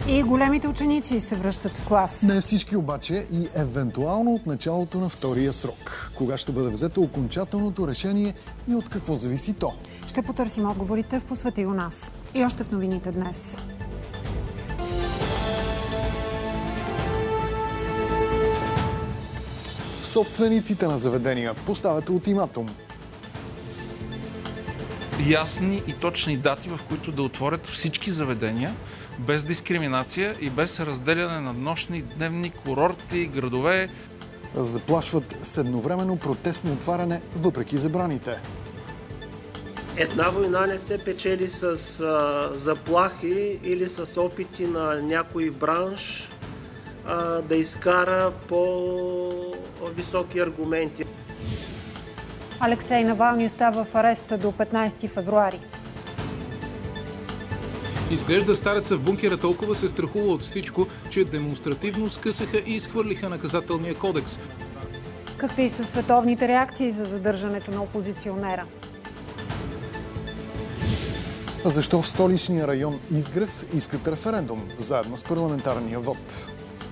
И големите ученици се връщат в клас. Не всички обаче и евентуално от началото на втория срок. Кога ще бъде взето окончателното решение и от какво зависи то? Ще потърсим отговорите в Посвети у нас. И още в новините днес. Собствениците на заведения поставят ултиматум. Ясни и точни дати, в които да отворят всички заведения, без дискриминация и без разделяне на нощни, дневни, курорти, градове. Заплашват с едновременно протестно отваряне, въпреки забраните. Една война не се печели с заплахи или с опити на някой бранш да изкара по-високи аргументи. Алексей Навални остава в ареста до 15 февруари. Изглежда стареца в бункера толкова се страхува от всичко, че демонстративно скъсаха и изхвърлиха наказателния кодекс. Какви са световните реакции за задържането на опозиционера? Защо в столичния район Изгрев искат референдум, заедно с парламентарния вод?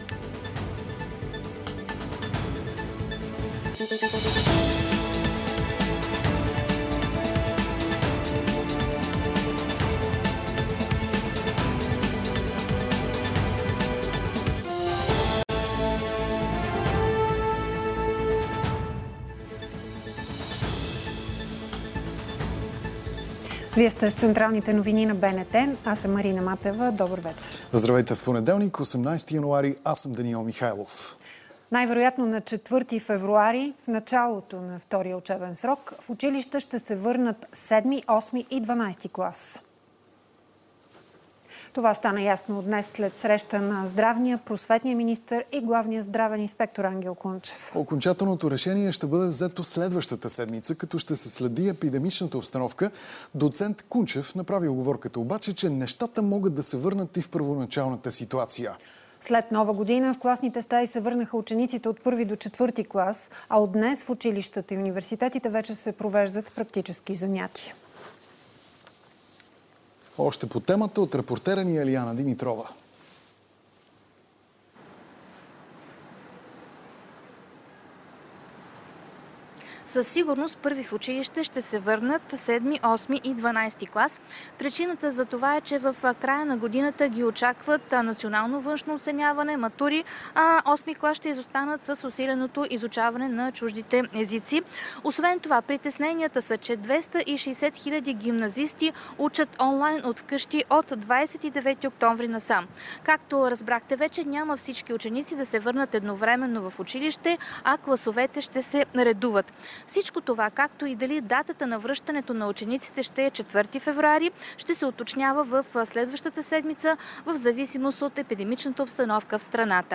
Вие сте с централните новини на БНТ. Аз съм Марина Матева. Добър вечер. Здравейте в понеделник, 18 януари. Аз съм Даниел Михайлов. Най-вероятно на 4 февруари, в началото на втория учебен срок, в училище ще се върнат 7, 8 и 12 клас. Това стана ясно днес след среща на здравния, просветния министър и главния здравен инспектор Ангел Кунчев. Окончателното решение ще бъде взето следващата седмица, като ще се следи епидемичната обстановка. Доцент Кунчев направи уговорката обаче, че нещата могат да се върнат и в първоначалната ситуация. След Нова година в класните стаи се върнаха учениците от 1 до 4 клас, а от днес в училищата и университетите вече се провеждат практически занятия. Още по темата от репортера ни Елияна Димитрова. Със сигурност първи в училище ще се върнат 7, 8 и 12 клас. Причината за това е, че в края на годината ги очакват национално външно оценяване, матури, а 8 клас ще изостанат с усиленото изучаване на чуждите езици. Освен това, притесненията са, че 260 000 гимназисти учат онлайн от вкъщи от 29 октомври насам. Както разбрахте вече, няма всички ученици да се върнат едновременно в училище, а класовете ще се редуват. Всичко това, както и дали датата на връщането на учениците ще е 4 февруари, ще се уточнява в следващата седмица в зависимост от епидемичната обстановка в страната.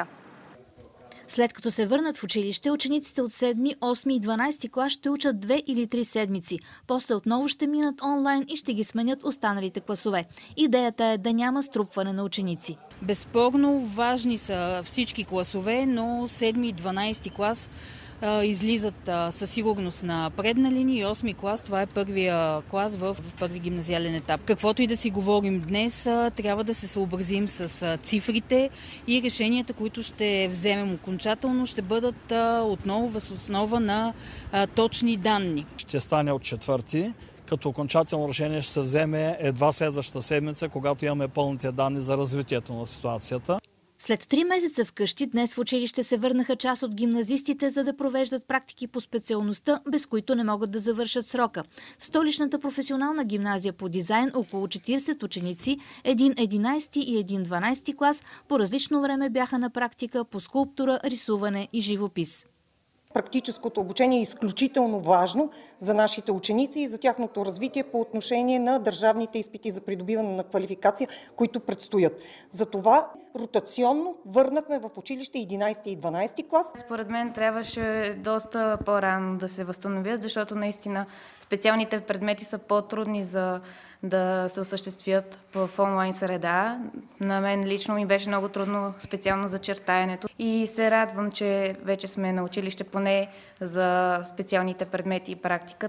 След като се върнат в училище, учениците от 7, 8 и 12 клас ще учат 2 или 3 седмици. После отново ще минат онлайн и ще ги сменят останалите класове. Идеята е да няма струпване на ученици. Безспорно важни са всички класове, но 7 и 12 клас излизат със сигурност на предна линия и 8-ми клас, това е първия клас в първи гимназиален етап. Каквото и да си говорим днес, трябва да се съобразим с цифрите и решенията, които ще вземем окончателно, ще бъдат отново въз основа на точни данни. Ще стане от 4, като окончателно решение ще се вземе едва следващата седмица, когато имаме пълните данни за развитието на ситуацията. След 3 месеца вкъщи, днес в училище се върнаха част от гимназистите, за да провеждат практики по специалността, без които не могат да завършат срока. В столичната професионална гимназия по дизайн около 40 ученици, един 11 и един 12 клас, по различно време бяха на практика по скулптура, рисуване и живопис. Практическото обучение е изключително важно за нашите ученици и за тяхното развитие по отношение на държавните изпити за придобиване на квалификация, които предстоят. Затова ротационно върнахме в училище 11 и 12 клас. Според мен трябваше доста по-рано да се възстановят, защото наистина специалните предмети са по-трудни за да се осъществят в онлайн среда. На мен лично ми беше много трудно, специално за чертаенето. И се радвам, че вече сме на училище поне за специалните предмети и практиката.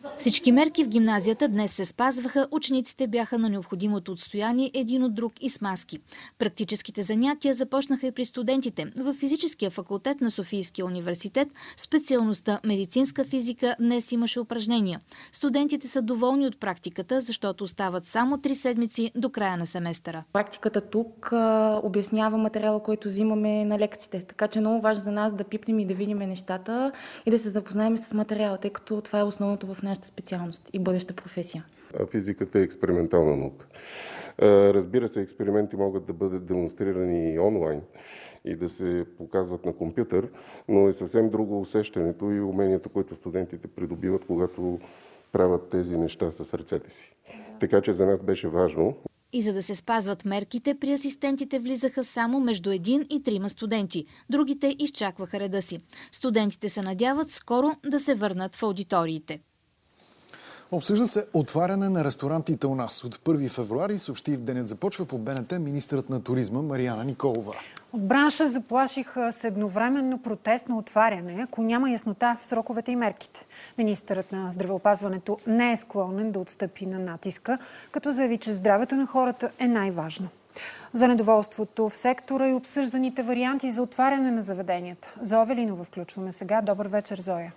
Всички мерки в гимназията днес се спазваха, учениците бяха на необходимото отстояние един от друг и с маски. Практическите занятия започнаха и при студентите. В физическия факултет на Софийския университет, специалността медицинска физика, днес имаше упражнения. Студентите са доволни от практиката, защото остават само 3 седмици до края на семестъра. Практиката тук обяснява материала, който взимаме на лекциите. Така че е много важно за нас да пипнем и да видим нещата и да се запознаем с материала, тъй като това е основното в нашата специалност и бъдеща професия. Физиката е експериментална наука. Разбира се, експерименти могат да бъдат демонстрирани и онлайн и да се показват на компютър, но е съвсем друго усещането и уменията, които студентите придобиват, когато правят тези неща с ръцете си. Така че за нас беше важно. И за да се спазват мерките, при асистентите влизаха само между 1 и 3 студенти. Другите изчакваха реда си. Студентите се надяват скоро да се върнат в аудиториите. Обсъжда се отваряне на ресторантите у нас. От 1 февруари, съобщи в Денят започва по БНТ министърът на туризма Марияна Николова. От бранша заплашиха с едновременно протестно отваряне, ако няма яснота в сроковете и мерките. Министърът на здравеопазването не е склонен да отстъпи на натиска, като заяви, че здравето на хората е най-важно. За недоволството в сектора и обсъжданите варианти за отваряне на заведенията. Зоя Велинова включваме сега. Добър вечер, Зоя.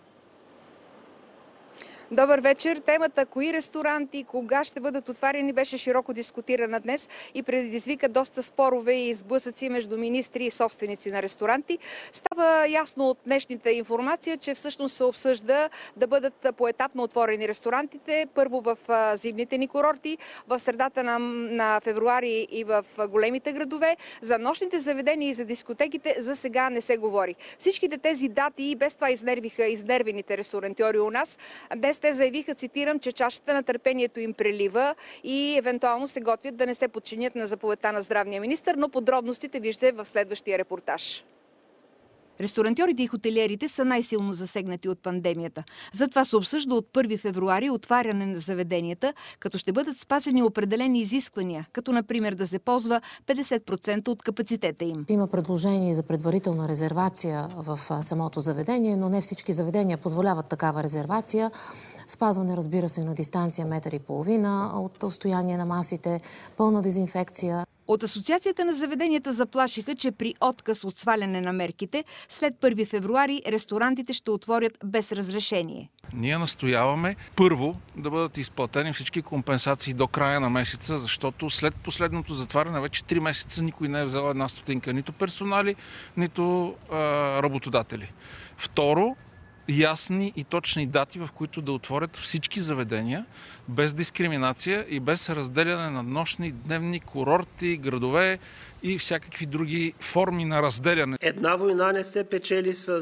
Добър вечер. Темата кои ресторанти, кога ще бъдат отваряни беше широко дискутирана днес и предизвика доста спорове и сблъсъци между министри и собственици на ресторанти. Става ясно от днешната информация, че всъщност се обсъжда да бъдат поетапно отворени ресторантите. Първо в зимните ни курорти, в средата на февруари и в големите градове. За нощните заведения и за дискотеките за сега не се говори. Всичките тези дати и без това изнервиха изнервените ресторантьори у нас. Днес те заявиха, цитирам, че чашата на търпението им прелива и евентуално се готвят да не се подчинят на заповедта на здравния министър, но подробностите виждате в следващия репортаж. Ресторантьорите и хотелиерите са най-силно засегнати от пандемията. Затова се обсъжда от 1 февруари отваряне на заведенията, като ще бъдат спазени определени изисквания, като например да се ползва 50% от капацитета им. Има предложение за предварителна резервация в самото заведение, но не всички заведения позволяват такава резервация. Спазване, разбира се, на дистанция 1,5 метра от отстояние на масите, пълна дезинфекция. От Асоциацията на заведенията заплашиха, че при отказ от сваляне на мерките, след 1 февруари ресторантите ще отворят без разрешение. Ние настояваме първо да бъдат изплатени всички компенсации до края на месеца, защото след последното затваряне вече 3 месеца никой не е взел една стотинка, нито персонали, нито работодатели. Второ, ясни и точни дати, в които да отворят всички заведения, без дискриминация и без разделяне на нощни, дневни, курорти, градове и всякакви други форми на разделяне. Една война не се печели с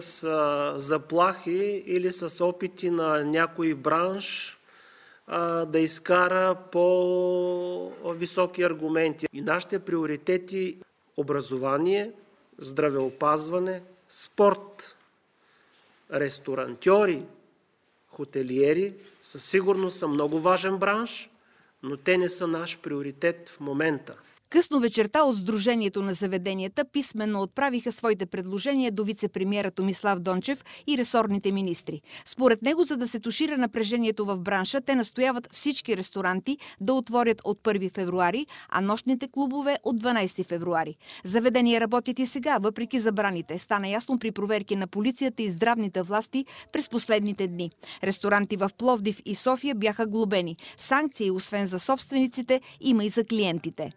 заплахи или с опити на някой бранш да изкара по-високи аргументи. И нашите приоритети – образование, здравеопазване, спорт. Ресторантьори, хотелиери със сигурност са много важен бранш, но те не са наш приоритет в момента. Късно вечерта от Сдружението на заведенията писменно отправиха своите предложения до вице-премиера Томислав Дончев и ресорните министри. Според него, за да се тушира напрежението в бранша, те настояват всички ресторанти да отворят от 1 февруари, а нощните клубове от 12 февруари. Заведения работят и сега, въпреки забраните. Стана ясно при проверки на полицията и здравните власти през последните дни. Ресторанти в Пловдив и София бяха глобени. Санкции, освен за собствениците, има и за клиентите.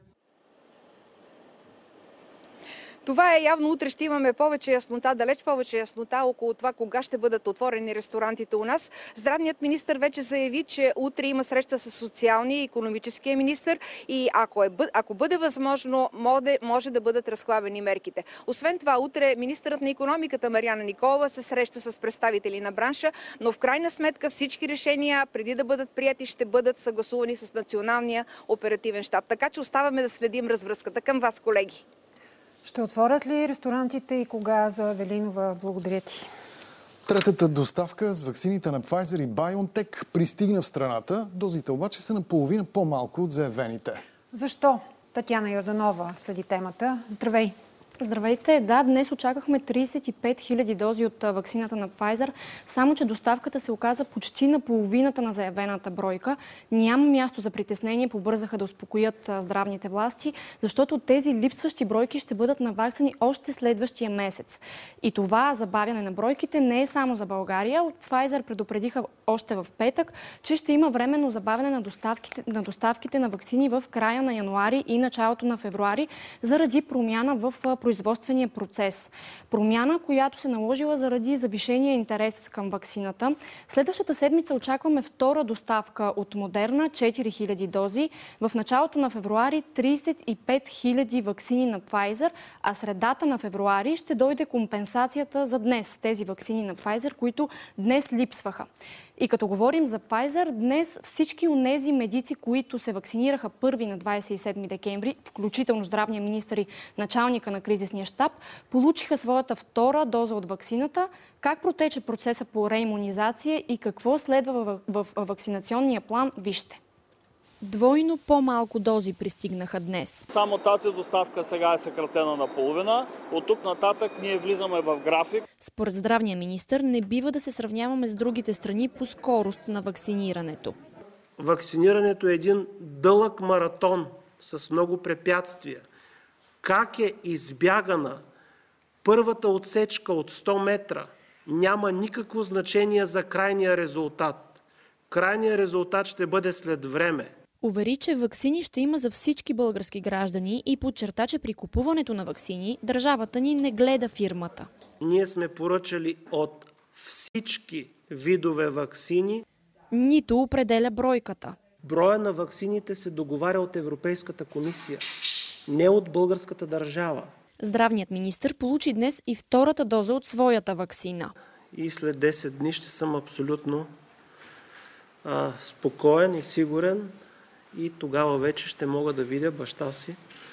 Това е явно. Утре ще имаме повече яснота, далеч повече яснота около това кога ще бъдат отворени ресторантите у нас. Здравният министър вече заяви, че утре има среща с социалния и икономическия министър и ако бъде възможно, може да бъдат разхлабени мерките. Освен това, утре министърът на икономиката Марияна Николова се среща с представители на бранша, но в крайна сметка всички решения, преди да бъдат прияти, ще бъдат съгласувани с Националния оперативен щаб. Така че оставаме да следим развръзката. Към вас, колеги. Ще отворят ли ресторантите и кога, Зоя Велинова? Благодаря ти. Третата доставка с ваксините на Pfizer и BioNTech пристигна в страната. Дозите обаче са наполовина по-малко от заявените. Защо? Татяна Йорданова следи темата. Здравей! Здравейте! Да, днес очаквахме 35 000 дози от ваксината на Pfizer, само че доставката се оказа почти на половината на заявената бройка. Няма място за притеснение, побързаха да успокоят здравните власти, защото тези липсващи бройки ще бъдат наваксани още следващия месец. И това забавяне на бройките не е само за България. От Pfizer предупредиха още в петък, че ще има временно забавяне на доставките на ваксини в края на януари и началото на февруари, заради промяна в производствения процес. Промяна, която се наложила заради завишения интерес към ваксината. Следващата седмица очакваме втора доставка от Модерна, 4000 дози. В началото на февруари 35 000 ваксини на Pfizer, а средата на февруари ще дойде компенсацията за днес. Тези ваксини на Pfizer, които днес липсваха. И като говорим за Pfizer, днес всички онези медици, които се вакцинираха първи на 27 декември, включително здравния министър и началника на кризисния щаб, получиха своята втора доза от ваксината. Как протече процеса по реимунизация и какво следва в вакцинационния план, вижте. Двойно по-малко дози пристигнаха днес. Само тази доставка сега е съкратена на половина. От тук нататък ние влизаме в график. Според здравния министър не бива да се сравняваме с другите страни по скорост на вакцинирането. Вакцинирането е един дълъг маратон с много препятствия. Как е избягана първата отсечка от 100 метра, няма никакво значение за крайния резултат. Крайният резултат ще бъде след време. Увери, че ваксини ще има за всички български граждани и подчерта, че при купуването на ваксини държавата ни не гледа фирмата. Ние сме поръчали от всички видове ваксини. Нито определя бройката. Броя на ваксините се договаря от Европейската комисия, не от българската държава. Здравният министър получи днес и втората доза от своята ваксина. И след 10 дни ще съм абсолютно спокоен и сигурен и тогава вече ще мога да видя баща си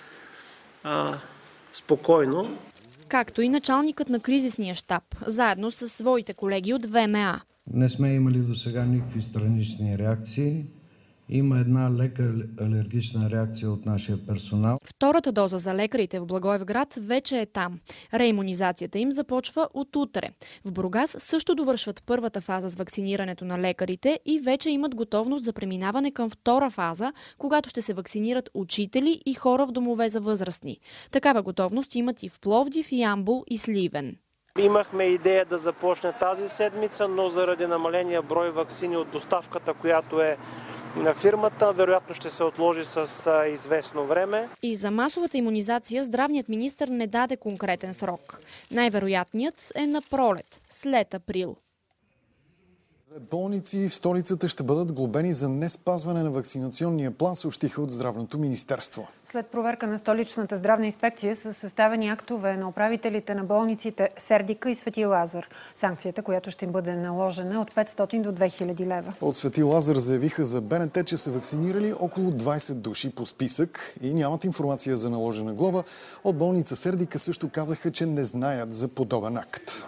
спокойно. Както и началникът на кризисния щаб, заедно с своите колеги от ВМА. Не сме имали до сега никакви странични реакции. Има една лека алергична реакция от нашия персонал. Втората доза за лекарите в Благоевград вече е там. Реимунизацията им започва от утре. В Бургас също довършват първата фаза с вакцинирането на лекарите и вече имат готовност за преминаване към втора фаза, когато ще се вакцинират учители и хора в домове за възрастни. Такава готовност имат и в Пловдив, Ямбол и Сливен. Имахме идея да започне тази седмица, но заради намаления брой ваксини от доставката, която е на фирмата, вероятно ще се отложи с известно време. И за масовата имунизация здравният министър не даде конкретен срок. Най-вероятният е на пролет, след април. Болници в столицата ще бъдат глобени за неспазване на вакцинационния план, съобщиха от Здравното министерство. След проверка на столичната здравна инспекция са съставени актове на управителите на болниците Сердика и Свети Лазар. Санкцията, която ще им бъде наложена от 500 до 2000 лева. От Свети Лазар заявиха за БНТ, че са вакцинирали около 20 души по списък и нямат информация за наложена глоба. От болница Сердика също казаха, че не знаят за подобен акт.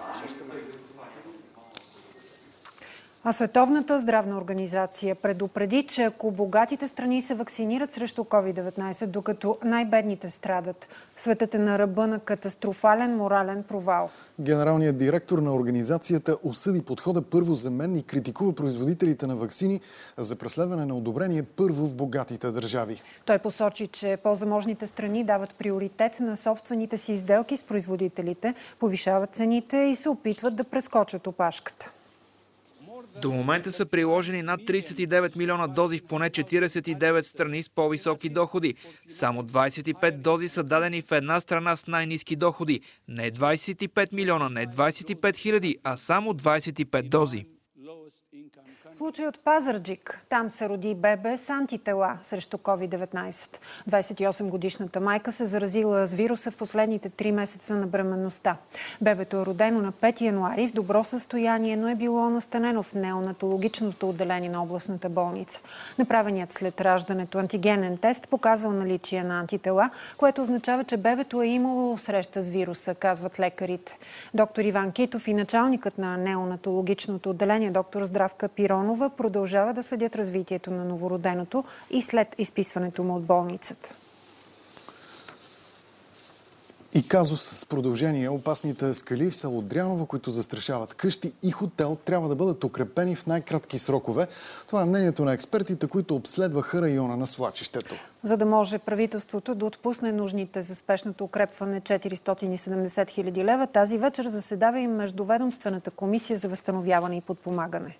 А Световната здравна организация предупреди, че ако богатите страни се вакцинират срещу COVID-19, докато най-бедните страдат, светът е на ръба на катастрофален морален провал. Генералният директор на организацията осъди подхода първо за мен и критикува производителите на ваксини за преследване на одобрение първо в богатите държави. Той посочи, че по-заможните страни дават приоритет на собствените си изделки с производителите, повишават цените и се опитват да прескочат опашката. До момента са приложени над 39 милиона дози в поне 49 страни с по-високи доходи. Само 25 дози са дадени в една страна с най-ниски доходи. Не 25 милиона, не 25 хиляди, а само 25 дози. Случай от Пазарджик. Там се роди бебе с антитела срещу COVID-19. 28-годишната майка се заразила с вируса в последните 3 месеца на бременността. Бебето е родено на 5 януари в добро състояние, но е било настанено в неонатологичното отделение на областната болница. Направеният след раждането антигенен тест показал наличие на антитела, което означава, че бебето е имало среща с вируса, казват лекарите. Доктор Иван Китов и началникът на неонатологичното отделение, доктор Здравка Пиронова, продължава да следят развитието на новороденото и след изписването му от болницата. И казус с продължение. Опасните скали в село Дряново, които застрашават къщи и хотел, трябва да бъдат укрепени в най-кратки срокове. Това е мнението на експертите, които обследваха района на свлачището. За да може правителството да отпусне нужните за спешното укрепване 470 хиляди лева, тази вечер заседава и Междуведомствената комисия за възстановяване и подпомагане.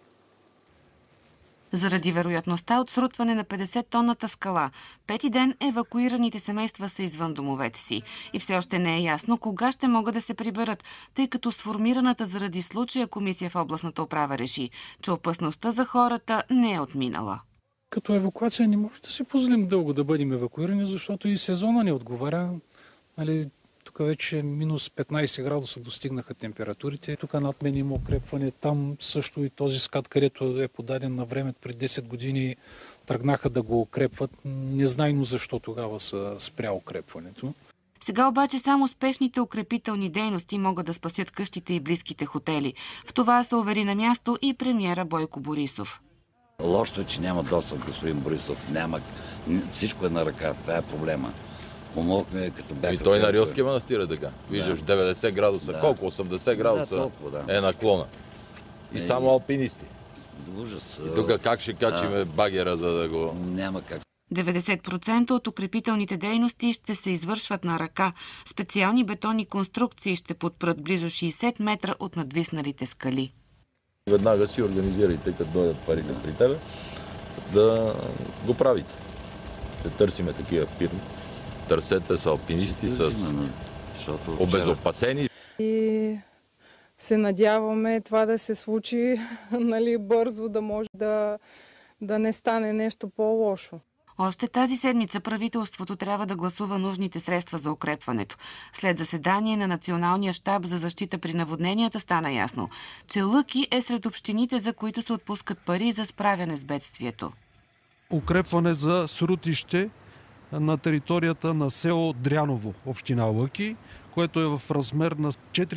Заради вероятността от срутване на 50-тонната скала, пети ден евакуираните семейства са извън домовете си. И все още не е ясно кога ще могат да се приберат, тъй като сформираната заради случая комисия в областната управа реши, че опасността за хората не е отминала. Като евакуация не може да си позволим дълго да бъдем евакуирани, защото и сезона не отговаря. Тук вече минус 15 градуса достигнаха температурите. Тук над мен има укрепване. Там също и този скат, където е подаден на време преди 10 години, тръгнаха да го укрепват. Незнайно защо тогава са спря укрепването. Сега обаче само спешните укрепителни дейности могат да спасят къщите и близките хотели. В това се увери на място и премиера Бойко Борисов. Лошото е, че няма достъп, господин Борисов. Всичко е на ръка. Това е проблема. Помогнахме, като бяха... И той на Рилския манастир е така. Виждаш, 90 градуса. Да. Колко? 80 градуса толкова, е наклона. И само алпинисти. Ужас. И тук как ще качиме багера, за да го... Няма как. 90% от укрепителните дейности ще се извършват на ръка. Специални бетонни конструкции ще подпрат близо 60 метра от надвисналите скали. Веднага си организирайте, като дойдат парите при тебе, да го правите. Ще търсиме такива фирми. Търсете са алпинисти с обезопасени. И се надяваме това да се случи бързо, да може да не стане нещо по-лошо. Още тази седмица правителството трябва да гласува нужните средства за укрепването. След заседание на Националния щаб за защита при наводненията стана ясно, че Лъки е сред общините, за които се отпускат пари за справяне с бедствието. Укрепване за срутище на територията на село Дряново, община Лъки, което е в размер на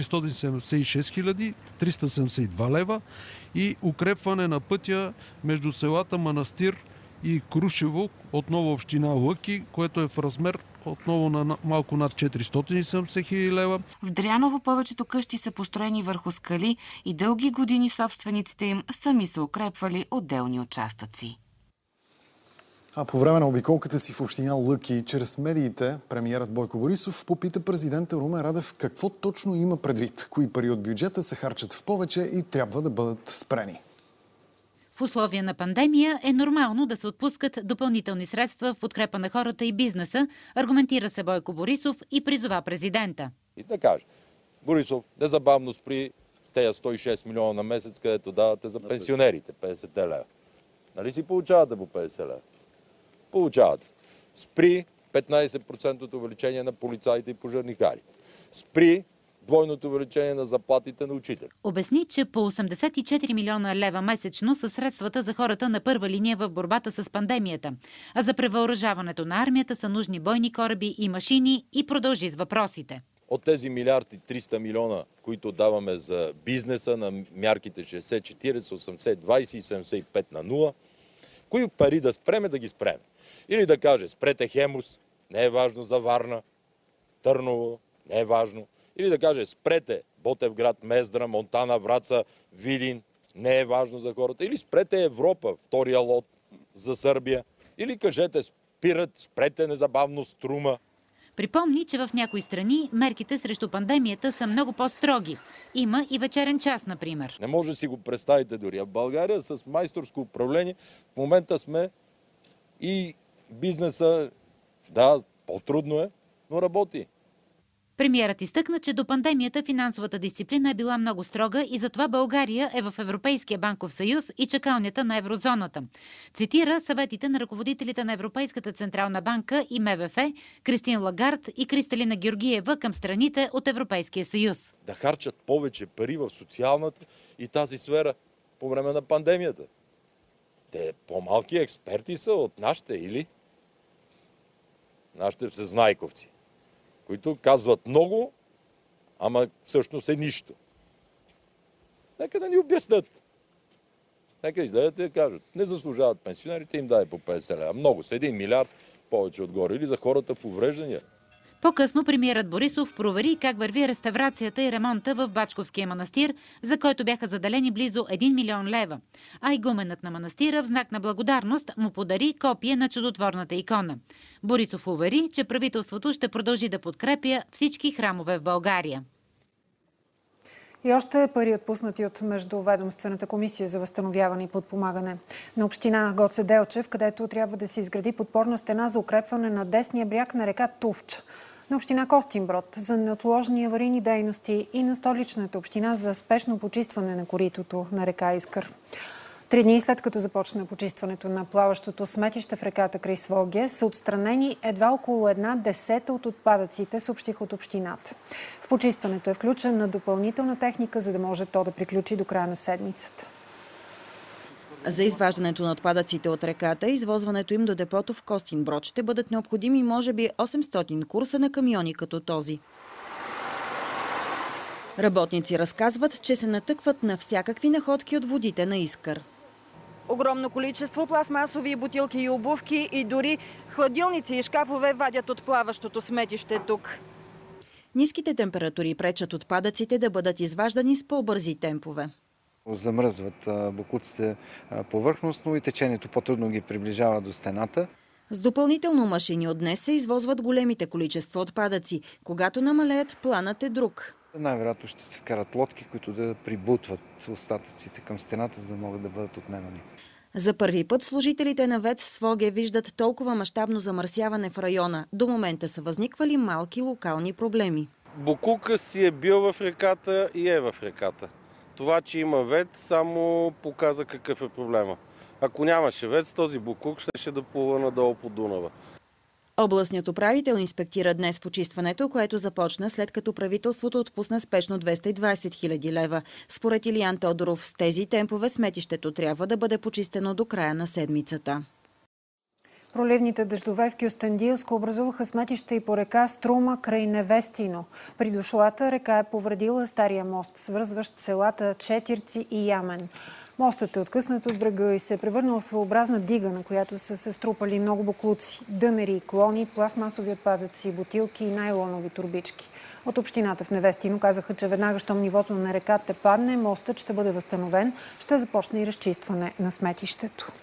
476 372 лева, и укрепване на пътя между селата Манастир и Крушево, отново община Лъки, което е в размер отново на малко над 470 хиляди лева. В Дряново повечето къщи са построени върху скали и дълги години собствениците им сами са укрепвали отделни участъци. А по време на обиколката си в община Лъки, чрез медиите, премиерът Бойко Борисов попита президента Румен Радев какво точно има предвид, кои пари от бюджета се харчат в повече и трябва да бъдат спрени. В условия на пандемия е нормално да се отпускат допълнителни средства в подкрепа на хората и бизнеса, аргументира се Бойко Борисов и призова президента. И да каже, Борисов, незабавно спри тези 106 милиона на месец, където давате за пенсионерите 50 лева. Нали си получавате по 50 лева? Получавате. Спри 15% увеличение на полицаите и пожарникарите. Спри двойното увеличение на заплатите на учители. Обясни, че по 84 милиона лева месечно са средствата за хората на първа линия в борбата с пандемията. А за превъоръжаването на армията са нужни бойни кораби и машини, и продължи с въпросите. От тези милиард и 300 милиона, които даваме за бизнеса на мярките 60-40, 80-20 и 75 на 0, кои пари да спреме, да ги спреме. Или да каже, спрете Хемус, не е важно за Варна, Търново, не е важно. Или да каже, спрете Ботевград, Мездра, Монтана, Враца, Видин, не е важно за хората. Или спрете Европа, втория лот за Сърбия. Или кажете, спрете незабавно Струма. Припомни, че в някои страни мерките срещу пандемията са много по-строги. Има и вечерен час, например. Не може да си го представите дори. А в България с майсторско управление в момента сме и бизнеса, да, по-трудно е, но работи. Премиерът изтъкна, че до пандемията финансовата дисциплина е била много строга и затова България е в Европейския банков съюз и чакалнята на еврозоната. Цитира съветите на ръководителите на Европейската централна банка и МВФ, Кристин Лагард и Кристалина Георгиева към страните от Европейския съюз. Да харчат повече пари в социалната и тази сфера по време на пандемията. Те по-малки експерти са от нашите или нашите всезнайковци, които казват много, ама всъщност е нищо. Нека да ни обяснят. Нека излезат и да кажат. Не заслужават пенсионерите, им даде по 50 лева. Много са, 1 милиард повече отгоре. Или за хората в увреждания. По-късно премиерът Борисов провери как върви реставрацията и ремонта в Бачковския манастир, за който бяха заделени близо 1 милион лева. А игуменът на манастира в знак на благодарност му подари копие на чудотворната икона. Борисов увери, че правителството ще продължи да подкрепя всички храмове в България. И още пари отпуснати от Междуведомствената комисия за възстановяване и подпомагане на община Гоце Делчев, където трябва да се изгради подпорна стена за укрепване на десния бряг на река Тувча. На община Костинброд за неотложни аварийни дейности и на Столичната община за спешно почистване на коритото на река Искър. 3 дни след като започна почистването на плаващото сметище в реката край Своге, са отстранени едва около 1/10 от отпадъците, съобщиха от общината. В почистването е включена допълнителна техника, за да може то да приключи до края на седмицата. За изваждането на отпадъците от реката и извозването им до депото в Костинброд ще бъдат необходими може би 800 курса на камиони като този. Работници разказват, че се натъкват на всякакви находки от водите на Искър. Огромно количество пластмасови бутилки и обувки и дори хладилници и шкафове вадят от плаващото сметище тук. Ниските температури пречат отпадъците да бъдат изваждани с по-бързи темпове. Замръзват боклуците повърхностно и течението по-трудно ги приближава до стената. С допълнително машини от днес се извозват големите количества отпадъци. Когато намалеят, планът е друг. Най-вероятно ще се вкарат лодки, които да прибутват остатъците към стената, за да могат да бъдат отнемани. За първи път служителите на ВЕЦ Своге виждат толкова мащабно замърсяване в района. До момента са възниквали малки локални проблеми. Боклука си е бил в реката и е в реката. Това, че има ВЕЦ, само показа какъв е проблема. Ако нямаше ВЕЦ, този боклук ще да плува надолу по Дунава. Областният управител инспектира днес почистването, което започна след като правителството отпусна спешно 220 хиляди лева. Според Илиян Тодоров, с тези темпове сметището трябва да бъде почистено до края на седмицата. Проливните дъждове в Кюстендилско образуваха сметища и по река Струма край Невестино. При дошлата река е повредила стария мост, свързващ селата Четирци и Ямен. Мостът е откъснат от брега и се е превърнал в своеобразна дига, на която са се струпали много боклуци, дънери, клони, пластмасови отпадъци, бутилки и найлонови турбички. От общината в Невестино казаха, че веднага, щом нивото на реката падне, мостът ще бъде възстановен, ще започне и разчистване на сметището.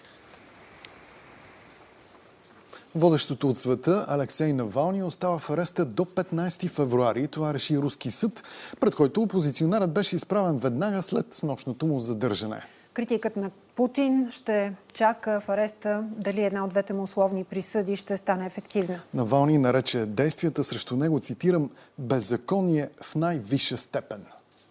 Водещото от света Алексей Навални остава в ареста до 15 февруари. Това реши руски съд, пред който опозиционерът беше изправен веднага след снощното му задържане. Критикът на Путин ще чака в ареста дали една от двете му условни присъди ще стане ефективна. Навални нарече действията срещу него, цитирам, беззаконие в най-висша степен.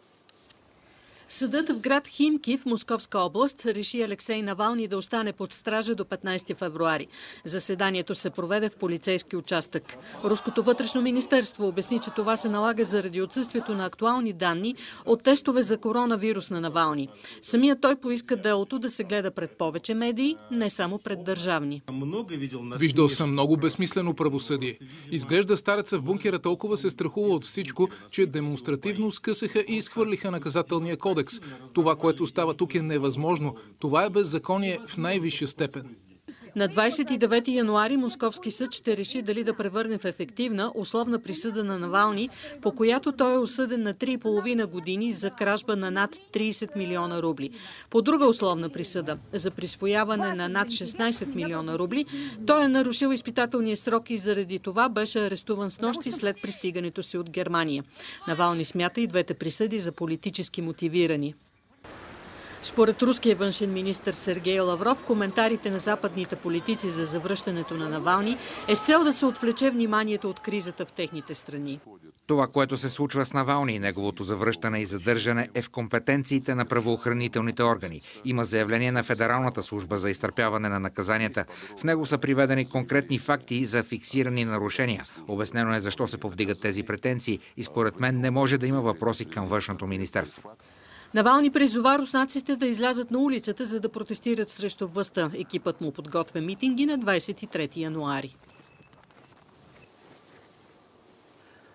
Съдът в град Химки в Московска област реши Алексей Навални да остане под стража до 15 февруари. Заседанието се проведе в полицейски участък. Руското вътрешно министерство обясни, че това се налага заради отсъствието на актуални данни от тестове за коронавирус на Навални. Самият той поиска делото да се гледа пред повече медии, не само пред държавни. Виждал съм много безсмислено правосъдие. Изглежда стареца в бункера толкова се страхува от всичко, че демонстративно скъсаха и изхвърлиха наказателния кодекс. Това, което става тук, е невъзможно. Това е беззаконие в най-висша степен. На 29 януари Московски съд ще реши дали да превърне в ефективна условна присъда на Навални, по която той е осъден на 3,5 години за кражба на над 30 милиона рубли. По друга условна присъда за присвояване на над 16 милиона рубли, той е нарушил изпитателния срок и заради това беше арестуван снощи след пристигането си от Германия. Навални смята и двете присъди за политически мотивирани. Според руския външен министър Сергей Лавров, коментарите на западните политици за завръщането на Навални е с цел да се отвлече вниманието от кризата в техните страни. Това, което се случва с Навални и неговото завръщане и задържане е в компетенциите на правоохранителните органи. Има заявление на Федералната служба за изтърпяване на наказанията. В него са приведени конкретни факти за фиксирани нарушения. Обяснено е защо се повдигат тези претенции и според мен не може да има въпроси към Външното министерство. Навални призова руснаците да излязат на улицата, за да протестират срещу властта. Екипът му подготвя митинги на 23 януари.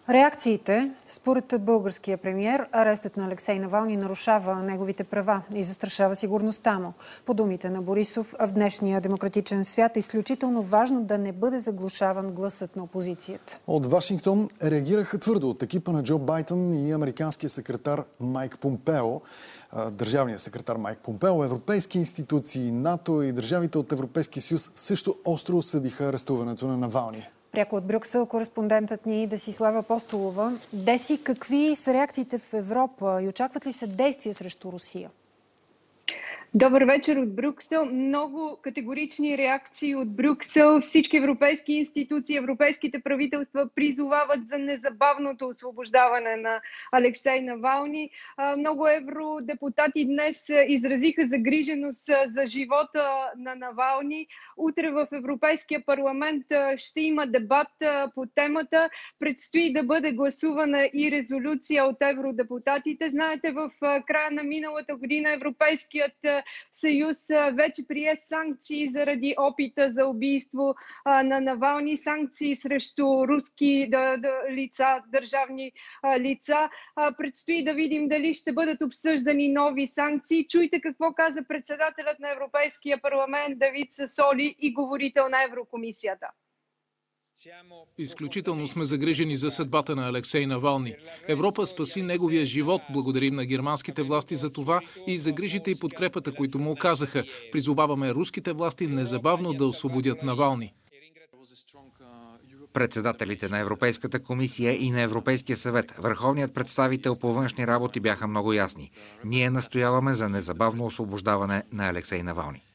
Реакциите, според българския премиер, арестът на Алексей Навални нарушава неговите права и застрашава сигурността му. По думите на Борисов, в днешния демократичен свят е изключително важно да не бъде заглушаван гласът на опозицията. От Вашингтон реагираха твърдо от екипа на Джо Байден и американския секретар Майк Помпео. Държавният секретар Майк Помпео, европейски институции, НАТО и държавите от Европейския съюз също остро осъдиха арестуването на Навални. Пряко от Брюксел кореспондентът ни Десислава Апостолова. Деси, какви са реакциите в Европа и очакват ли се действия срещу Русия? Добър вечер от Брюксел. Много категорични реакции от Брюксел. Всички европейски институции, европейските правителства призовават за незабавното освобождаване на Алексей Навални. Много евродепутати днес изразиха загриженост за живота на Навални. Утре в Европейския парламент ще има дебат по темата. Предстои да бъде гласувана и резолюция от евродепутатите. Знаете, в края на миналата година Европейският съюз вече прие санкции заради опита за убийство на Навални, санкции срещу руски лица, държавни лица. Предстои да видим дали ще бъдат обсъждани нови санкции. Чуйте какво каза председателят на Европейския парламент Давид Сасоли и говорител на Еврокомисията. Изключително сме загрижени за съдбата на Алексей Навални. Европа спаси неговия живот. Благодарим на германските власти за това и за грижите и подкрепата, които му оказаха. Призоваваме руските власти незабавно да освободят Навални. Председателите на Европейската комисия и на Европейския съвет, върховният представител по външни работи бяха много ясни. Ние настояваме за незабавно освобождаване на Алексей Навални.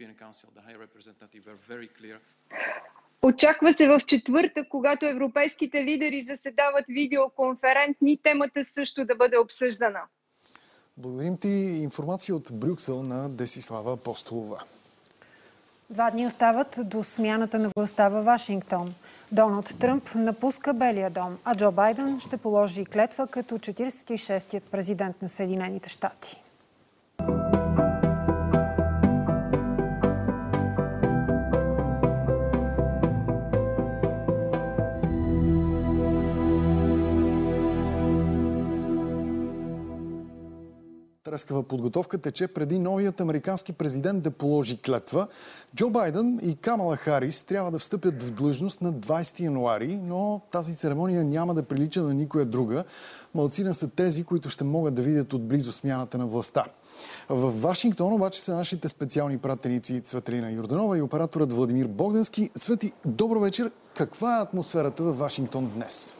Очаква се в четвъртък, когато европейските лидери заседават видеоконферентни, темата също да бъде обсъждана. Благодарим ти. Информация от Брюксел на Десислава Апостолова. 2 дни остават до смяната на властта във Вашингтон. Доналд Тръмп напуска Белия дом, а Джо Байден ще положи клетва като 46-тият президент на Съединените щати. Трескава подготовка тече преди новият американски президент да положи клетва. Джо Байден и Камала Харис трябва да встъпят в длъжност на 20 януари, но тази церемония няма да прилича на никоя друга. Малцина са тези, които ще могат да видят отблизо смяната на властта. В Вашингтон обаче са нашите специални пратеници Цветелина Йорданова и операторът Владимир Богдански. Цвети, добро вечер. Каква е атмосферата в Вашингтон днес?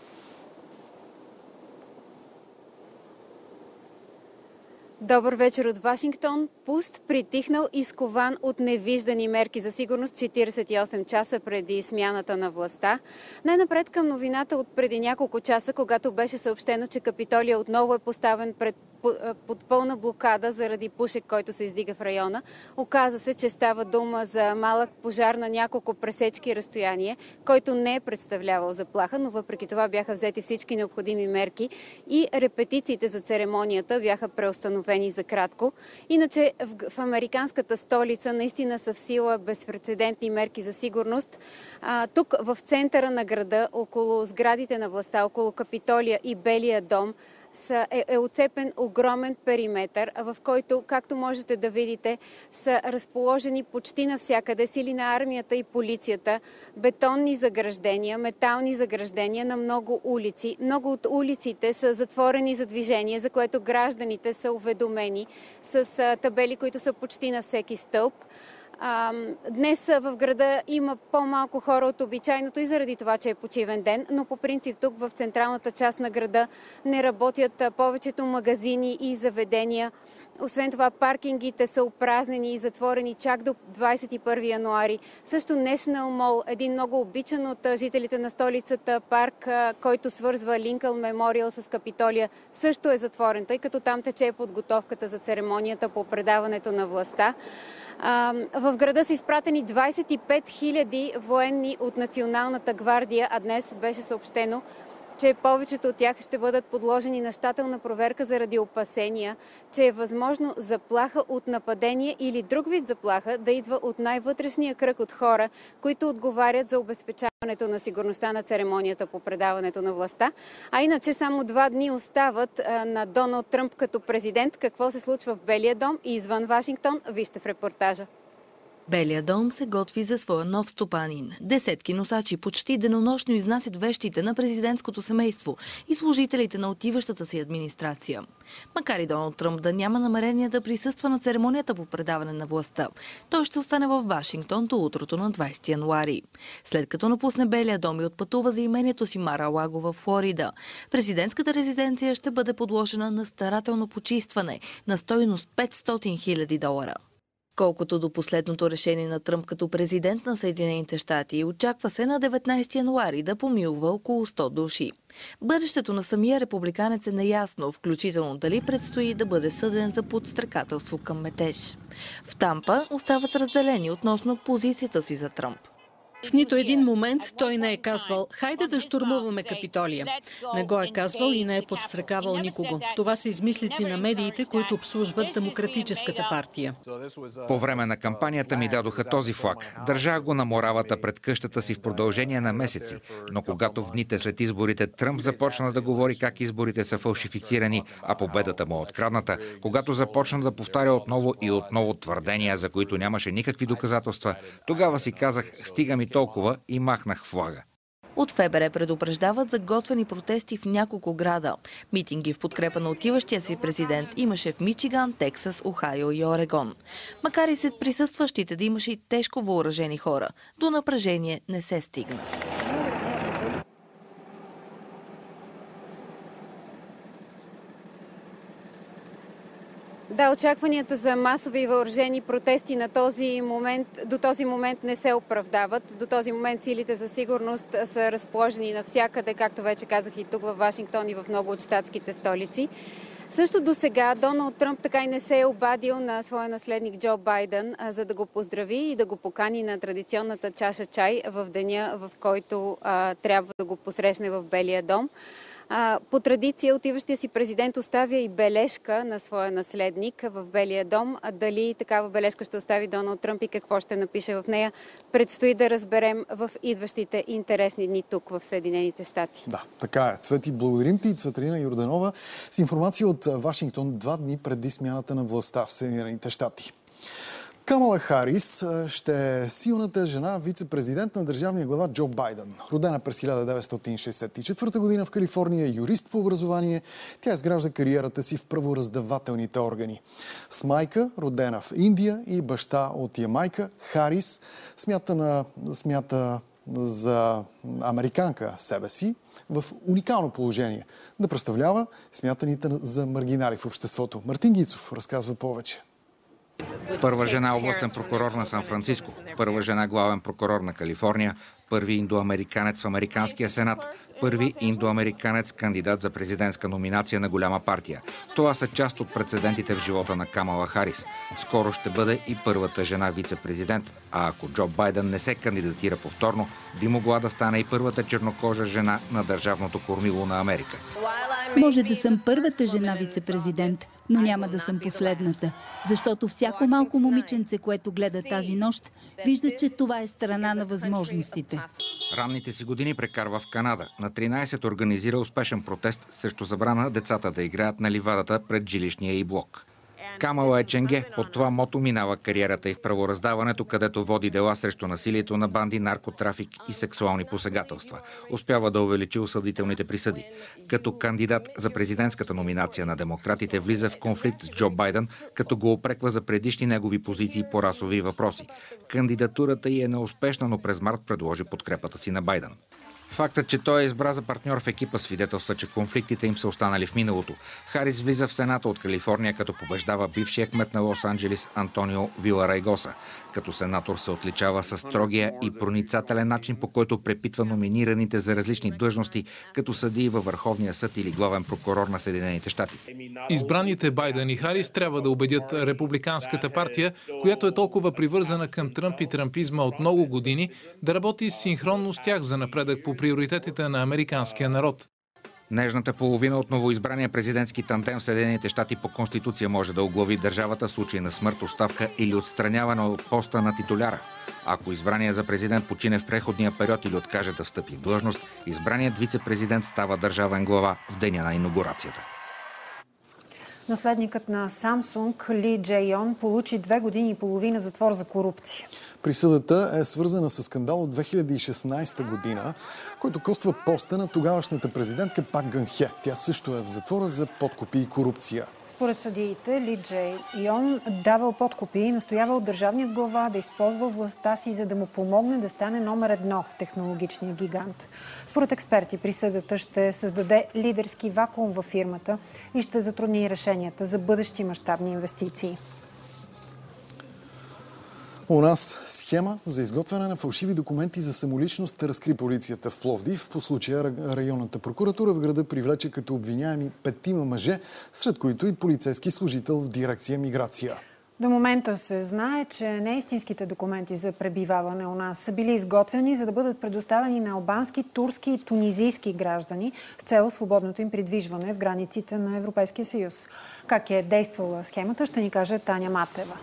Добър вечер от Вашингтон. Пуст, притихнал и скован от невиждани мерки за сигурност 48 часа преди смяната на властта. Най-напред към новината от преди няколко часа, когато беше съобщено, че Капитолия отново е поставен под пълна блокада заради пушек, който се издига в района. Оказа се, че става дума за малък пожар на няколко пресечки разстояние, който не е представлявал заплаха, но въпреки това бяха взети всички необходими мерки и репетициите за церемонията бяха преустановени за кратко. Иначе в американската столица наистина са в сила безпрецедентни мерки за сигурност. Тук в центъра на града, около сградите на властта, около Капитолия и Белия дом, е оцепен огромен периметър, в който, както можете да видите, са разположени почти навсякъде сили на армията и полицията, бетонни заграждения, метални заграждения на много улици. Много от улиците са затворени за движение, за което гражданите са уведомени с табели, които са почти на всеки стълб. Днес в града има по-малко хора от обичайното и заради това, че е почивен ден, но по принцип тук в централната част на града не работят повечето магазини и заведения. Освен това, паркингите са опразнени и затворени чак до 21 януари. Също National Mall, един много обичан от жителите на столицата парк, който свързва Линкълн Мемориал с Капитолия, също е затворен, тъй като там тече подготовката за церемонията по предаването на властта. В града са изпратени 25 000 военни от Националната гвардия, а днес беше съобщено, че повечето от тях ще бъдат подложени на щателна проверка заради опасения, че е възможно заплаха от нападение или друг вид заплаха да идва от най-вътрешния кръг от хора, които отговарят за обезпечаването на сигурността на церемонията по предаването на властта. А иначе само 2 дни остават на Доналд Тръмп като президент. Какво се случва в Белия дом и извън Вашингтон, вижте в репортажа. Белия дом се готви за своя нов стопанин. Десетки носачи почти денонощно изнасят вещите на президентското семейство и служителите на отиващата си администрация. Макар и Доналд Тръмп да няма намерение да присъства на церемонията по предаване на властта, той ще остане в Вашингтон до утрото на 20 януари. След като напусне Белия дом и отпътува за имението си Мар-а-Лаго в Флорида, президентската резиденция ще бъде подложена на старателно почистване на стойност $500 000. Колкото до последното решение на Тръмп като президент на Съединените щати, очаква се на 19 януари да помилва около 100 души. Бъдещето на самия републиканец е неясно, включително дали предстои да бъде съден за подстрекателство към метеж. В Тампа остават разделени относно позицията си за Тръмп. В нито един момент той не е казвал «Хайде да щурмуваме Капитолия». Не го е казвал и не е подстрекавал никого. Това са измислици на медиите, които обслужват Демократическата партия. По време на кампанията ми дадоха този флаг. Държах го на моравата пред къщата си в продължение на месеци. Но когато в дните след изборите Тръмп започна да говори как изборите са фалшифицирани, а победата му е открадната, когато започна да повтаря отново и отново твърдения, за които нямаше никакви доказателства, тогава си казах «Стига ми толкова» и махнах флага. От ФБР предупреждават за готвени протести в няколко града. Митинги в подкрепа на отиващия си президент имаше в Мичиган, Тексас, Охайо и Орегон. Макар и след присъстващите да имаше и тежко въоръжени хора, до напрежение не се стигна. Да, очакванията за масови и въоръжени протести до този момент не се оправдават. До този момент силите за сигурност са разположени навсякъде, както вече казах и тук в Вашингтон и в много от щатските столици. Също до сега Доналд Тръмп така и не се е обадил на своя наследник Джо Байден, за да го поздрави и да го покани на традиционната чаша чай в деня, в който трябва да го посрещне в Белия дом. По традиция отиващия си президент оставя и бележка на своя наследник в Белия дом. Дали такава бележка ще остави Доналд Тръмп и какво ще напише в нея, предстои да разберем в идващите интересни дни тук в Съединените щати. Да, така е. Цвети, благодарим ти. Цветелина Йорданова с информация от Вашингтон 2 дни преди смяната на властта в Съединените щати. Камала Харис ще е силната жена вице-президент на държавния глава Джо Байден. Родена през 1964 година в Калифорния, юрист по образование, тя изгражда кариерата си в правораздавателните органи. С майка, родена в Индия, и баща от Ямайка, Харис смята за американка себе си в уникално положение да представлява смятаните за маргинали в обществото. Мартин Гицов разказва повече. Първа жена областен прокурор на Сан-Франциско, първа жена главен прокурор на Калифорния, първи индоамериканец в Американския сенат, първи индоамериканец кандидат за президентска номинация на голяма партия. Това са част от прецедентите в живота на Камала Харис. Скоро ще бъде и първата жена вице-президент, а ако Джо Байден не се кандидатира повторно, би могла да стане и първата чернокожа жена на държавното кормило на Америка. Може да съм първата жена вице-президент, но няма да съм последната, защото всяко малко момиченце, което гледа тази нощ, вижда, че това е страна на възможностите. Ранните си години прекарва в Канада. На 13 организира успешен протест срещу забрана децата да играят на ливадата пред жилищния й блок. Камала е ченге. Под това мото минава кариерата и в правораздаването, където води дела срещу насилието на банди, наркотрафик и сексуални посегателства. Успява да увеличи осъдителните присъди. Като кандидат за президентската номинация на демократите влиза в конфликт с Джо Байден, като го опреква за предишни негови позиции по расови въпроси. Кандидатурата й е неуспешна, но през март предложи подкрепата си на Байден. Фактът, че той е избра за партньор в екипа, свидетелства, че конфликтите им са останали в миналото. Харис влиза в Сената от Калифорния, като побеждава бившия кмет на Лос-Анджелис Антонио Виларайгоса. Като сенатор се отличава със строгия и проницателен начин, по който препитва номинираните за различни длъжности, като съдии във Върховния съд или главен прокурор на Съединените щати. Избраните Байден и Харис трябва да убедят републиканската партия, която е толкова привързана към Тръмп и трампизма от много години, да работи синхронно с тях за напредък по приоритетите на американския народ. Нежната половина от новоизбрания президентски тандем в Съединените щати по Конституция може да оглави държавата в случай на смърт, оставка или отстраняване от поста на титуляра. Ако избраният за президент почине в преходния период или откаже да встъпи в длъжност, избраният вице-президент става държавен глава в деня на инаугурацията. Наследникът на Samsung Ли Джей-йон получи 2 години и половина затвор за корупция. Присъдата е свързана с скандал от 2016 година, който коства поста на тогавашната президентка Пак Гън-хе. Тя също е в затвора за подкупи и корупция. Според съдиите, Ли Джей-йон давал подкупи и настоявал държавният глава да използва властта си, за да му помогне да стане номер 1 в технологичния гигант. Според експерти, присъдата ще създаде лидерски вакуум във фирмата и ще затрудни решенията за бъдещи мащабни инвестиции. У нас схема за изготвяне на фалшиви документи за самоличност разкри полицията в Пловдив. По случая районната прокуратура в града привлече като обвиняеми 5 мъже, сред които и полицейски служител в дирекция миграция. До момента се знае, че неистинските документи за пребиваване у нас са били изготвени, за да бъдат предоставени на албански, турски и тунизийски граждани с цел свободното им придвижване в границите на Европейския съюз. Как е действала схемата, ще ни каже Таня Матева.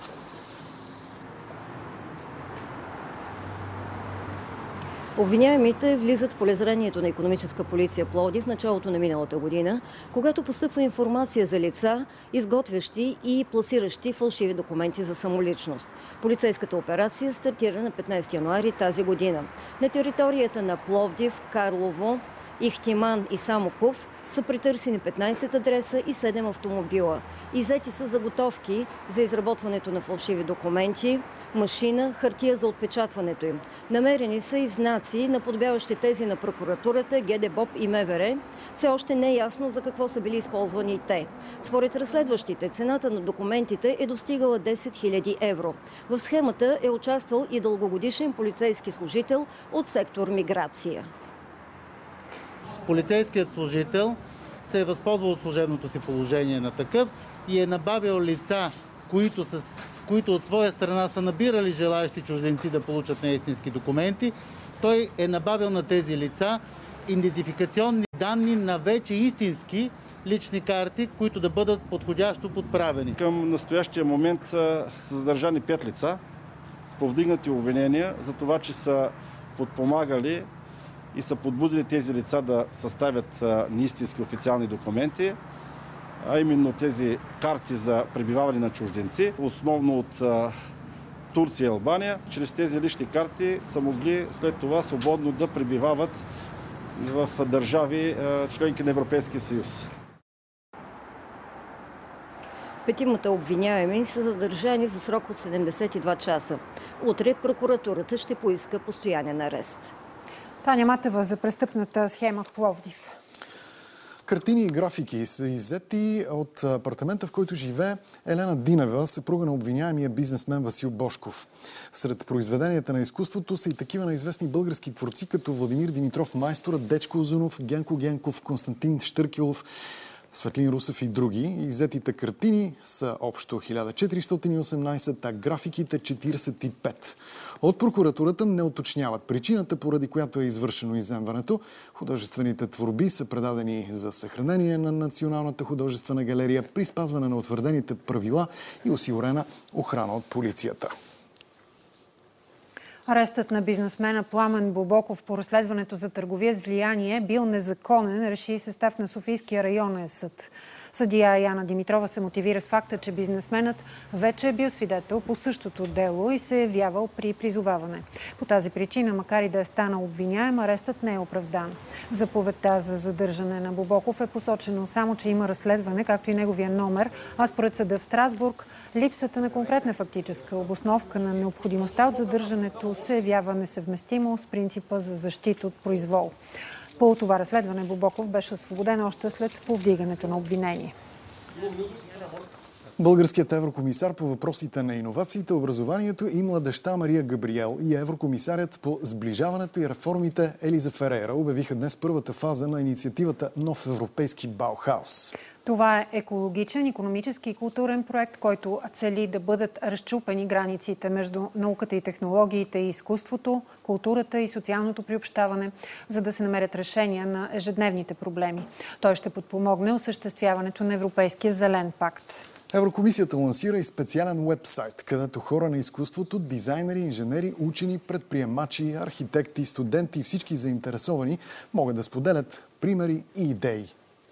Обвиняемите влизат в полезрението на икономическа полиция Пловдив в началото на миналата година, когато постъпва информация за лица, изготвящи и пласиращи фалшиви документи за самоличност. Полицейската операция стартира на 15 януари тази година. На територията на Пловдив, Карлово, Ихтиман и Самоков са претърсени 15 адреса и 7 автомобила. Иззети са заготовки за изработването на фалшиви документи, машина, хартия за отпечатването им. Намерени са и знаци, наподобяващи тези на прокуратурата, ГДБОП и МВР. Все още не е ясно за какво са били използвани и те. Според разследващите, цената на документите е достигала 10 000 евро. В схемата е участвал и дългогодишен полицейски служител от сектор миграция. Полицейският служител се е възползвал от служебното си положение на такъв и е набавил лица, които от своя страна са набирали желаящи чужденци да получат неистински документи. Той е набавил на тези лица идентификационни данни на вече истински лични карти, които да бъдат подходящо подправени. Към настоящия момент са задържани 5 лица с повдигнати обвинения за това, че са подпомагали и са подбудили тези лица да съставят неистински официални документи, а именно тези карти за пребиваване на чужденци, основно от Турция и Албания. Чрез тези лични карти са могли след това свободно да пребивават в държави членки на Европейския съюз. 5 обвиняеми са задържани за срок от 72 часа. Утре прокуратурата ще поиска постоянен арест. Таня Матева за престъпната схема в Пловдив. Картини и графики са иззети от апартамента, в който живее Елена Динева, съпруга на обвиняемия бизнесмен Васил Божков. Сред произведенията на изкуството са и такива на известни български творци, като Владимир Димитров Майстора, Дечко Озунов, Генко Генков, Константин Штъркилов, Светлин Русев и други. Иззетите картини са общо 1418, а графиките 45. От прокуратурата не уточняват причината, поради която е извършено изземването. Художествените творби са предадени за съхранение на Националната художествена галерия при спазване на утвърдените правила и осигурена охрана от полицията. Арестът на бизнесмена Пламен Бобоков по разследването за търговия с влияние бил незаконен, реши състав на Софийския районен съд. Съдия Яна Димитрова се мотивира с факта, че бизнесменът вече е бил свидетел по същото дело и се е явявал при призоваване. По тази причина, макар и да е станал обвиняем, арестът не е оправдан. В заповедта за задържане на Бобоков е посочено само, че има разследване, както и неговия номер, а според съда в Страсбург липсата на конкретна фактическа обосновка на необходимостта от задържането се явява несъвместимо с принципа за защита от произвол. По това разследване Бобоков беше освободен още след повдигането на обвинение. Българският еврокомисар по въпросите на иновациите, образованието и младежта Мария Габриел и еврокомисарят по сближаването и реформите Елиза Ферейра обявиха днес първата фаза на инициативата Нов европейски Баухаус. Това е екологичен, икономически и културен проект, който цели да бъдат разчупени границите между науката и технологиите и изкуството, културата и социалното приобщаване, за да се намерят решения на ежедневните проблеми. Той ще подпомогне осъществяването на Европейския зелен пакт. Еврокомисията лансира и специален уебсайт, където хора на изкуството, дизайнери, инженери, учени, предприемачи, архитекти, студенти и всички заинтересовани могат да споделят примери и идеи.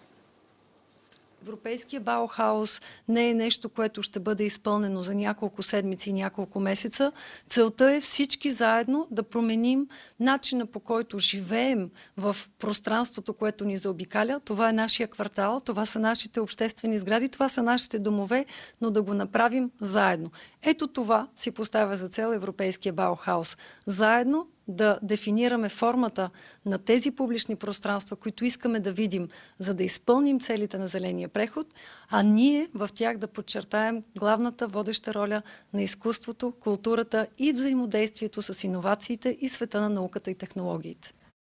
Европейския Баухаус не е нещо, което ще бъде изпълнено за няколко седмици и няколко месеца. Целта е всички заедно да променим начина, по който живеем в пространството, което ни заобикаля. Това е нашия квартал, това са нашите обществени сгради, това са нашите домове, но да го направим заедно. Ето това си поставя за цел Европейския Баухаус. Заедно да дефинираме формата на тези публични пространства, които искаме да видим, за да изпълним целите на зеления преход, а ние в тях да подчертаем главната водеща роля на изкуството, културата и взаимодействието с иновациите и света на науката и технологиите.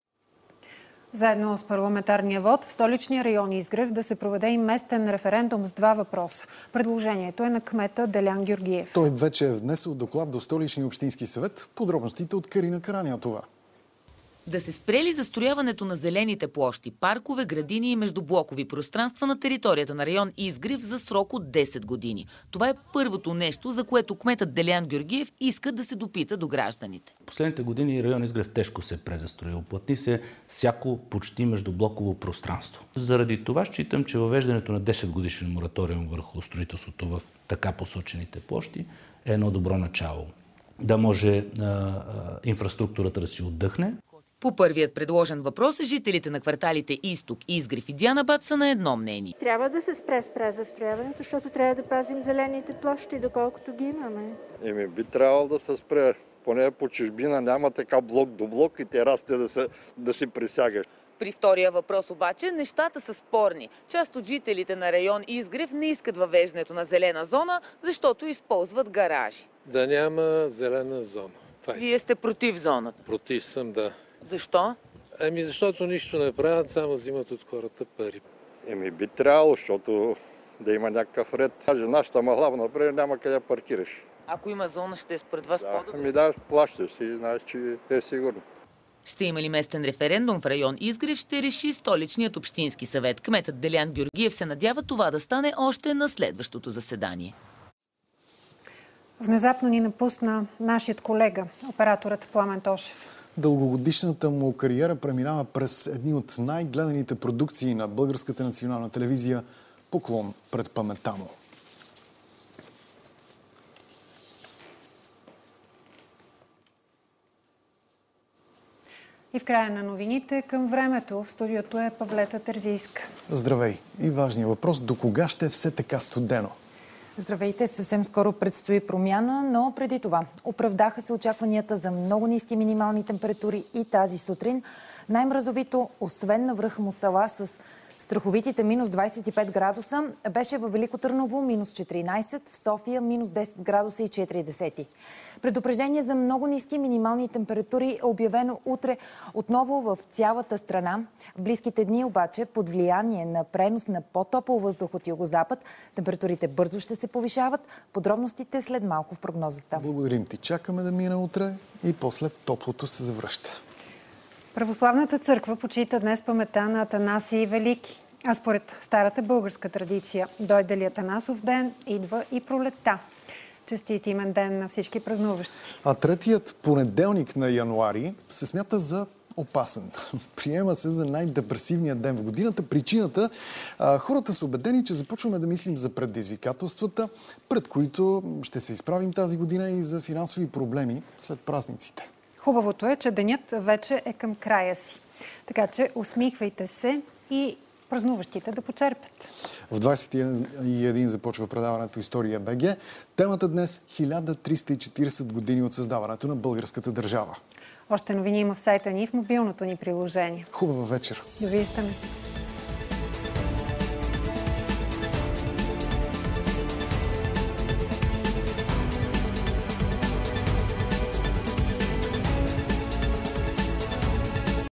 Заедно с парламентарния вод в столичния район Изгрев да се проведе и местен референдум с два въпроса. Предложението е на кмета Делян Георгиев. Той вече е внесъл доклад до столичния общински съвет. Подробностите от Карина Караниотова. Да се спрели застрояването на зелените площи, паркове, градини и междублокови пространства на територията на район Изгрев за срок от 10 години. Това е първото нещо, за което кметът Делян Георгиев иска да се допита до гражданите. Последните години район Изгрев тежко се е презастроил. Оплътни се всяко почти междублоково пространство. Заради това считам, че въвеждането на 10 годишен мораториум върху строителството в така посочените площи е едно добро начало. Да може инфраструктурата да си отдъхне. По първият предложен въпрос жителите на кварталите Изток, Изгрев и Дианабад са на едно мнение. Трябва да се спре застрояването, защото трябва да пазим зелените площи, доколкото ги имаме. Би трябвало да се спре. Поне по чужбина няма така блок до блок и терасите да си присягаш. При втория въпрос обаче нещата са спорни. Част от жителите на район Изгрев не искат въвеждането на зелена зона, защото използват гаражи. Да няма зелена зона. Вие сте против зоната? Против съм, да. Защо? Защото нищо не правят, само взимат от хората пари. Би трябвало, защото да има някакъв ред. Нашата махла, например, няма къде паркираш. Ако има зона, ще е според вас по-добре? Да, плащаш и знаеш, че е сигурно. Ще има ли местен референдум в район Изгрев, ще реши столичният общински съвет. Кметът Делян Георгиев се надява това да стане още на следващото заседание. Внезапно ни напусна нашият колега, операторът Пламен Тошев. Дългогодишната му кариера преминава през едни от най-гледаните продукции на Българската национална телевизия "Поклон пред паметта му". И в края на новините към времето в студиото е Павлета Терзийска. Здравей! И важният въпрос: до кога ще е все така студено? Здравейте! Съвсем скоро предстои промяна, но преди това оправдаха се очакванията за много ниски минимални температури и тази сутрин. Най-мразовито, освен на връх Мусала с страховитите минус 25 градуса, беше във Велико Търново минус 14, в София минус 10 градуса и 4 десети. Предупреждение за много ниски минимални температури е обявено утре отново в цялата страна. В близките дни обаче, под влияние на пренос на по-топъл въздух от югозапад, температурите бързо ще се повишават. Подробностите след малко в прогнозата. Благодарим ти. Чакаме да мине утре и после топлото се завръща. Православната църква почита днес паметта на Атанасий Велики. А според старата българска традиция, дойде ли Атанасов ден, идва и пролетта. Честит имен ден на всички празнуващи. А третият понеделник на януари се смята за опасен. Приема се за най-депресивния ден в годината. Причината, хората са убедени, че започваме да мислим за предизвикателствата, пред които ще се изправим тази година, и за финансови проблеми след празниците. Хубавото е, че денят вече е към края си. Така че усмихвайте се и празнуващите да почерпят. В 21 започва предаването История БГ. Темата днес: 1340 години от създаването на българската държава. Още новини има в сайта ни и в мобилното ни приложение. Хубава вечер! Довиждане!